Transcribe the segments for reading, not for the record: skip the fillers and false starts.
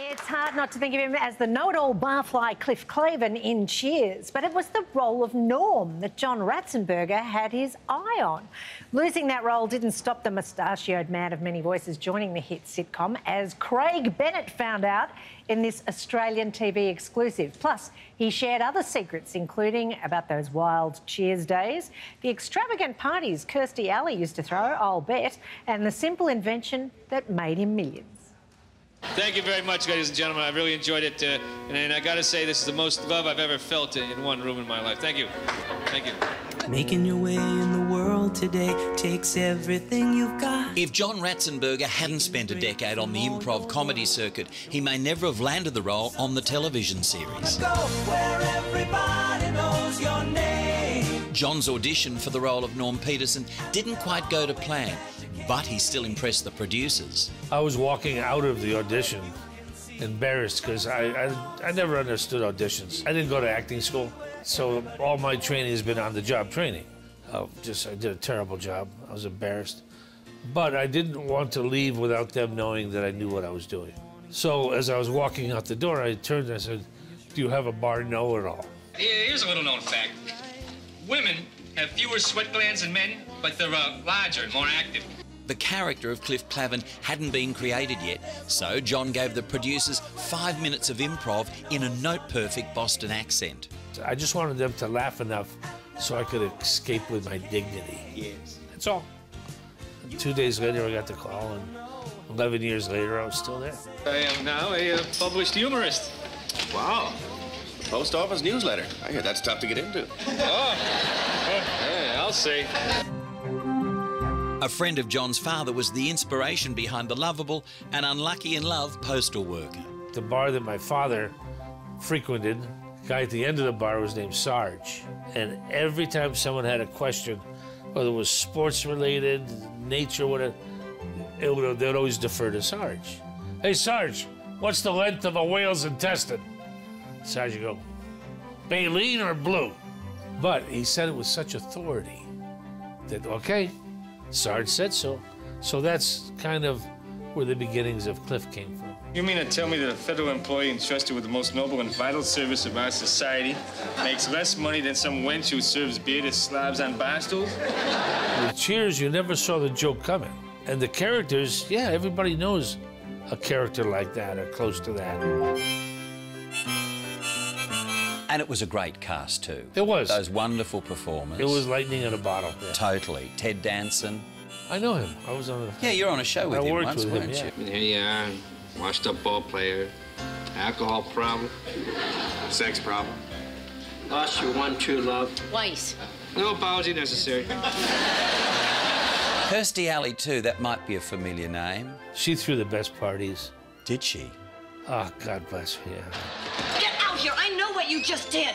It's hard not to think of him as the know-it-all barfly Cliff Clavin in Cheers, but it was the role of Norm that John Ratzenberger had his eye on. Losing that role didn't stop the moustachioed man of many voices joining the hit sitcom, as Craig Bennett found out in this Australian TV exclusive. Plus, he shared other secrets, including about those wild Cheers days, the extravagant parties Kerri-Anne used to throw, I'll bet, and the simple invention that made him millions. Thank you very much, ladies and gentlemen. I really enjoyed it. And I got to say, this is the most love I've ever felt in one room in my life. Thank you. Thank you. Making your way in the world today takes everything you've got. If John Ratzenberger hadn't spent a decade on the improv comedy circuit, he may never have landed the role on the television series. Go where everybody knows your name. John's audition for the role of Norm Peterson didn't quite go to plan, but he still impressed the producers. I was walking out of the audition embarrassed because I never understood auditions. I didn't go to acting school, so all my training has been on-the-job training. I did a terrible job. I was embarrassed. But I didn't want to leave without them knowing that I knew what I was doing. So as I was walking out the door, I turned and I said, "Do you have a bar know-it-all?" Here's a little-known fact. Women have fewer sweat glands than men, but they're larger and more active. The character of Cliff Clavin hadn't been created yet, so John gave the producers 5 minutes of improv in a note-perfect Boston accent. I just wanted them to laugh enough so I could escape with my dignity. Yes. That's all. And 2 days later, I got the call, and 11 years later, I was still there. I am now a published humorist. Wow. Post office newsletter. I hear that's tough to get into. Yeah, I'll say. A friend of John's father was the inspiration behind the lovable and unlucky in love postal worker. The bar that my father frequented, the guy at the end of the bar was named Sarge. And every time someone had a question, whether it was sports-related, nature, whatever, they'd always defer to Sarge. "Hey, Sarge, what's the length of a whale's intestine?" Sarge would go, "Baleen or blue?" But he said it with such authority that, okay, Sarge said so. So that's kind of where the beginnings of Cliff came from. You mean to tell me that a federal employee entrusted with the most noble and vital service of our society makes less money than some wench who serves beer to slobs on bar stools? With Cheers, you never saw the joke coming. And the characters, yeah, everybody knows a character like that or close to that. And it was a great cast, too. It was. Those wonderful performers. It was lightning in a bottle. Yeah. Totally. Ted Danson. I know him. I was on a... Yeah, you're on a show with him once, weren't you? Here you are, washed-up ball player, alcohol problem, sex problem. Lost your one true love. Twice. No apology necessary. Kerri-Anne, too, that might be a familiar name. She threw the best parties. Did she? Oh, God bless her, yeah. Get out here! I know what you just did!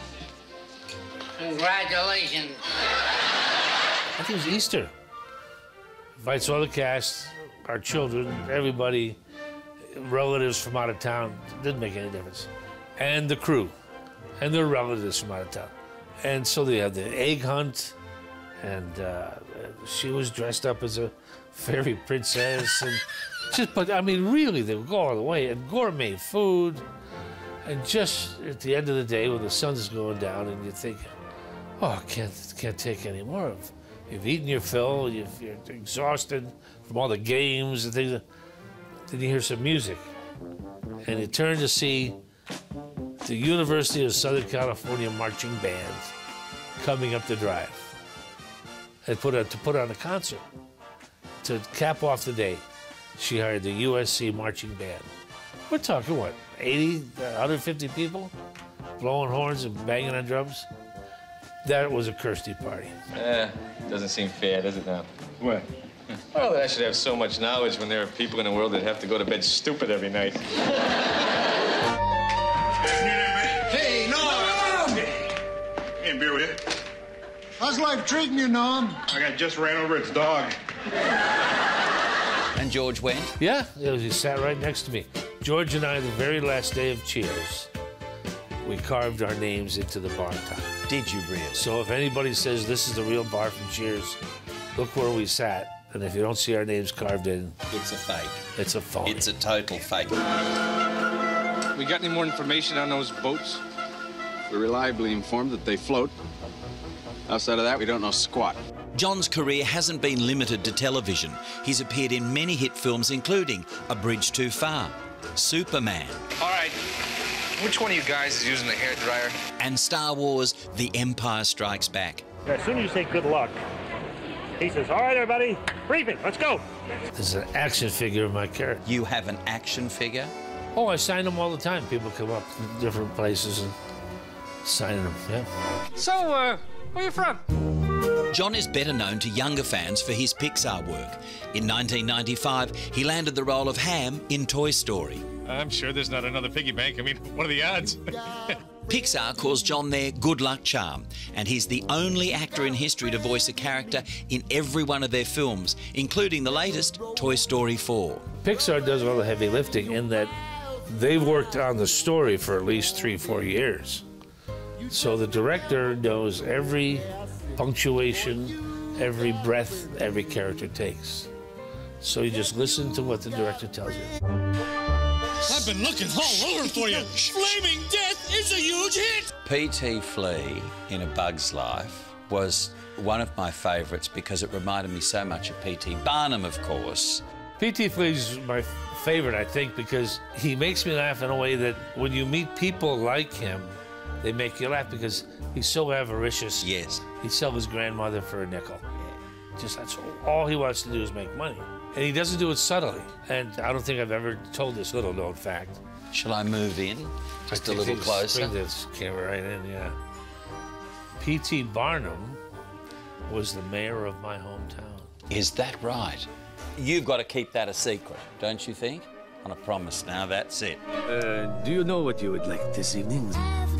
Congratulations. I think it was Easter. Invites all the cast, our children, everybody, relatives from out of town. Didn't make any difference. And the crew, and their relatives from out of town. And so they had the egg hunt, and she was dressed up as a fairy princess, and just, but I mean, really, they would go all the way, and gourmet food, and just at the end of the day, when the sun's going down, and you think, oh, I can't take any more of. You've eaten your fill, you're exhausted from all the games and things. Then you hear some music, and you turn to see the University of Southern California marching band coming up the drive. They to put on a concert. To cap off the day, she hired the USC marching band. We're talking, what, 80, 150 people? Blowing horns and banging on drums? That was a Kirsty party. Doesn't seem fair, does it now? What? Well, that I should have so much knowledge when there are people in the world that have to go to bed stupid every night. Hey, Norm! Hey, beer with you? How's life treating you, Norm? I just ran over its dog. And George went? Yeah, he sat right next to me. George and I, the very last day of Cheers, we carved our names into the bar top. Did you really? So if anybody says this is the real bar from Cheers, look where we sat. And if you don't see our names carved in, it's a fake. It's a phony. It's a total fake. We got any more information on those boats? We're reliably informed that they float. Outside of that, we don't know squat. John's career hasn't been limited to television. He's appeared in many hit films, including A Bridge Too Far, Superman. All right, which one of you guys is using the hairdryer? And Star Wars, The Empire Strikes Back. As soon as you say good luck, he says, all right, everybody, briefing, let's go. There's an action figure of my character. You have an action figure? Oh, I sign them all the time. People come up from different places and sign them, yeah. So, where you from? John is better known to younger fans for his Pixar work. In 1995, he landed the role of Ham in Toy Story. I'm sure there's not another piggy bank. I mean, what are the odds? Pixar calls John their good luck charm, and he's the only actor in history to voice a character in every one of their films, including the latest, Toy Story 4. Pixar does all the heavy lifting in that they've worked on the story for at least 3-4 years. So the director knows every punctuation, every breath every character takes. So you just listen to what the director tells you. I've been looking all over for you. Flaming Death is a huge hit. P.T. Flea in A Bug's Life was one of my favourites because it reminded me so much of P.T. Barnum, of course. P.T. Flea's my favourite, I think, because he makes me laugh in a way that when you meet people like him, they make you laugh because he's so avaricious. Yes. He'd sell his grandmother for a nickel. Just that's all he wants to do is make money. And he doesn't do it subtly. And I don't think I've ever told this little known fact. Shall I move in? Just a little closer? Bring this camera right in, yeah. P.T. Barnum was the mayor of my hometown. Is that right? You've got to keep that a secret, don't you think? On a promise now, that's it. Do you know what you would like this evening?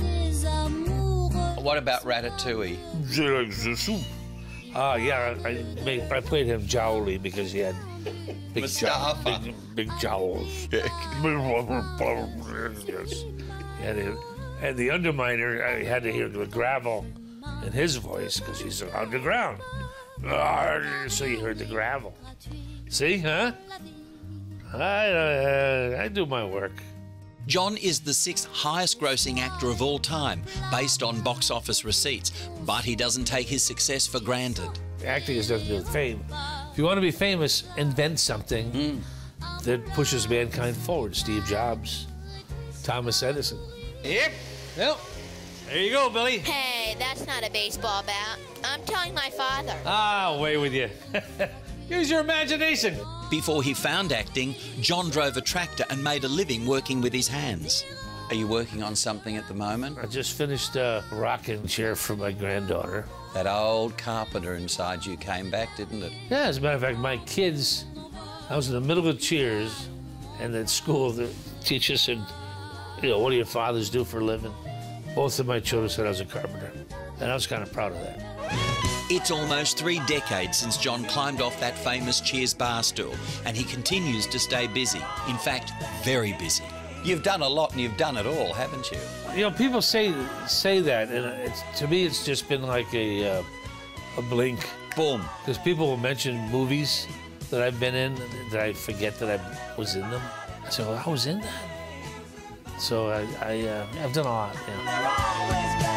What about Ratatouille? Yeah, I played him jowly because he had big jowls. Big jowls. Yes. And the underminer, I had to hear the gravel in his voice because he's underground. So you heard the gravel. See, huh? I do my work. John is the 6th highest-grossing actor of all time, based on box office receipts, but he doesn't take his success for granted. Acting has nothing to do with fame. If you want to be famous, invent something that pushes mankind forward. Steve Jobs, Thomas Edison. Yep. Well, there you go, Billy. Hey, that's not a baseball bat. I'm telling my father. Ah, away with you. Use your imagination. Before he found acting, John drove a tractor and made a living working with his hands. Are you working on something at the moment? I just finished a rocking chair for my granddaughter. That old carpenter inside you came back, didn't it? Yeah, as a matter of fact, my kids, I was in the middle of cheers, and at school, the teacher said, you know, what do your fathers do for a living? Both of my children said I was a carpenter, and I was kind of proud of that. It's almost 3 decades since John climbed off that famous Cheers bar stool, and he continues to stay busy. In fact, very busy. You've done a lot and you've done it all, haven't you? You know, people say that, and to me, it's just been like a blink. Boom. Because people will mention movies that I've been in that I forget that I was in them. I say, well, I was in that. So I've done a lot, yeah.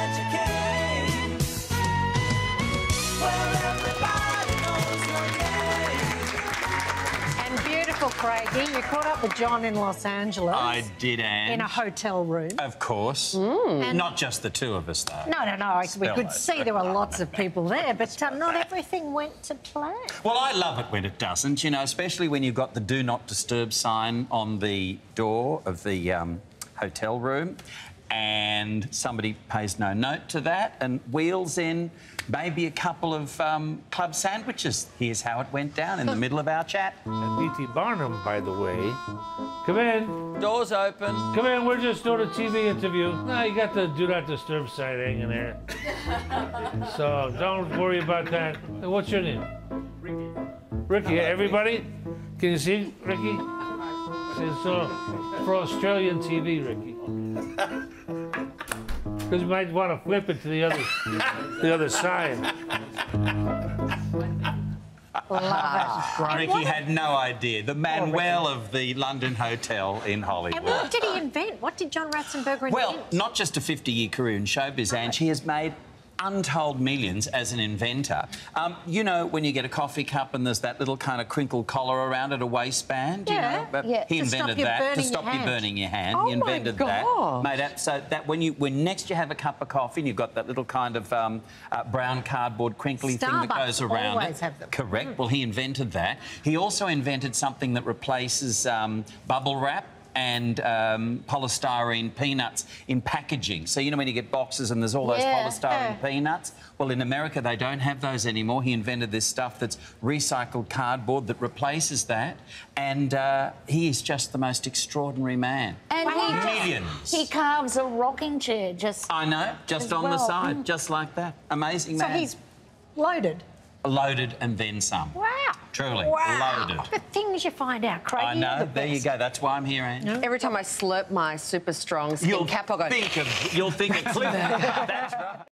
And beautiful, Craigie, you caught up with John in Los Angeles. I did, Anne. In a hotel room. Of course. And not just the two of us, though. No. We could see there were lots of people there, but not everything went to plan. Well, I love it when it doesn't, you know, especially when you've got the Do Not Disturb sign on the door of the hotel room and somebody pays no note to that and wheels in maybe a couple of club sandwiches. Here's how it went down in the middle of our chat. And P.T. Barnum, by the way, come in. Door's open. Come in, we're just doing a TV interview. No, you got the Do Not Disturb sign hanging there. So don't worry about that. What's your name? Ricky. Ricky, everybody? Can you see, Ricky? So, for Australian TV, Ricky. Because you might want to flip it to the other side. Love it. Ricky had no idea. The Manuel of the London Hotel in Hollywood. And what did he invent? What did John Ratzenberger invent? Well, not just a 50-year career in showbiz, Ange, he has made untold millions as an inventor. You know, when you get a coffee cup and there's that little kind of crinkled collar around it, a waistband, you know? He invented that to stop you burning your hand. Oh, he invented that. Made it so that when next you have a cup of coffee and you've got that little kind of brown cardboard crinkly thing that goes around always have them. Correct. Well, he invented that. He also invented something that replaces bubble wrap and polystyrene peanuts in packaging. So, you know, when you get boxes and there's all those polystyrene peanuts? Well, in America, they don't have those anymore. He invented this stuff that's recycled cardboard that replaces that. And he is just the most extraordinary man. And millions. He carves a rocking chair just... I know, just on the side, just like that. Amazing man. So he's loaded. Loaded and then some. Wow. Truly, wow. loaded. The things you find out, Craig. I know. There you go. That's why I'm here, Ange. Every time I slurp my super strong skin cap, I go... You'll think of Cliff. That's right.